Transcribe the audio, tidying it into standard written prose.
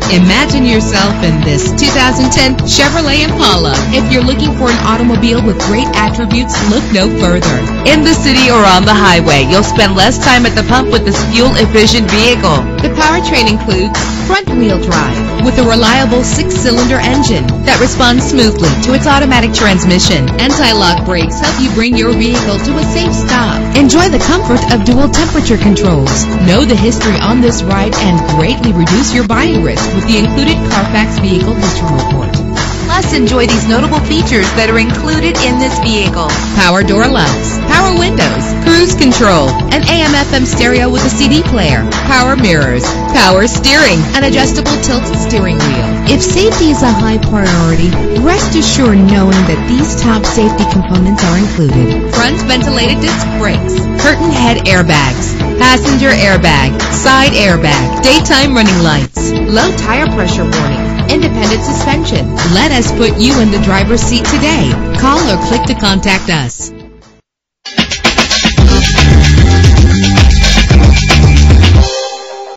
Imagine yourself in this 2010 Chevrolet Impala. If you're looking for an automobile with great attributes, look no further. In the city or on the highway, you'll spend less time at the pump with this fuel-efficient vehicle. The powertrain includes front-wheel drive with a reliable 6-cylinder engine that responds smoothly to its automatic transmission. Anti-lock brakes help you bring your vehicle to a safe stop. Enjoy the comfort of dual temperature controls. Know the history on this ride and greatly reduce your buying risk with the included Carfax Vehicle History Report. Plus, enjoy these notable features that are included in this vehicle. Power door locks, power windows, cruise control, an AM/FM stereo with a CD player, power mirrors, power steering, an adjustable tilt steering wheel. If safety is a high priority, rest assured knowing that these top safety components are included. Front ventilated disc brakes, curtain head airbags, passenger airbag, side airbag, daytime running lights, low tire pressure warning, independent suspension. Let us put you in the driver's seat today. Call or click to contact us.